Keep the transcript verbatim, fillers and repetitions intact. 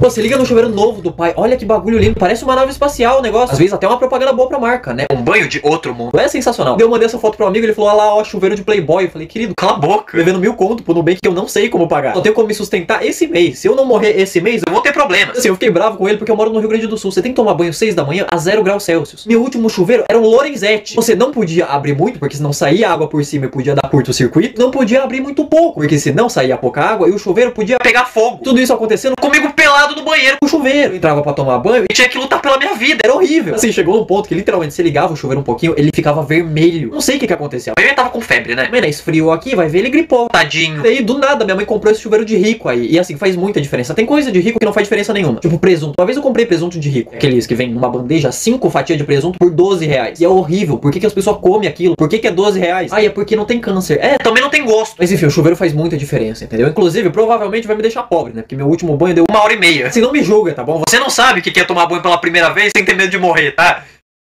Pô, se liga no chuveiro novo do pai. Olha que bagulho lindo. Parece uma nave espacial o negócio. Às vezes até uma propaganda boa pra marca, né? Um banho de outro mundo. É sensacional. Eu mandei essa foto pro amigo, ele falou, olha lá, ó, chuveiro de Playboy. Eu falei, querido, cala a boca. Devendo mil conto pro Nubank que eu não sei como pagar. Só tenho como me sustentar esse mês. Se eu não morrer esse mês, eu vou ter problemas. Assim, eu fiquei bravo com ele porque eu moro no Rio Grande do Sul. Você tem que tomar banho seis da manhã a zero graus Celsius. Meu último chuveiro era um Lorenzetti. Você não podia abrir muito, porque senão saía água por cima e podia dar curto-circuito. Não podia abrir muito pouco, porque senão saía pouca água e o chuveiro podia pegar fogo. Tudo isso acontecendo comigo pelado no banheiro com o chuveiro. Eu entrava pra tomar banho e tinha que lutar pela minha vida. Era horrível. Assim, chegou num ponto que literalmente você ligava o chuveiro um pouquinho, ele ficava vermelho. Não sei o que que aconteceu. Ele tava com febre, né? Mano, esfriou aqui, vai ver, ele gripou. Tadinho. E aí, do nada, minha mãe comprou esse chuveiro de rico aí. E assim, faz muita diferença. Tem coisa de rico que não faz diferença nenhuma. Tipo presunto. Uma vez eu comprei presunto de rico. Aqueles que vem numa bandeja, cinco fatias de presunto por doze reais. E é horrível. Por que que as pessoas comem aquilo? Por que que é doze reais? Ah, é porque não tem câncer. É, também não tem gosto. Mas enfim, o chuveiro faz muita diferença, entendeu? Inclusive, provavelmente vai me deixar pobre, né? Porque meu último banho deu uma hora e meia. Assim, não me julga, tá bom? Você não sabe o que é tomar banho pela primeira vez sem ter medo de morrer, tá?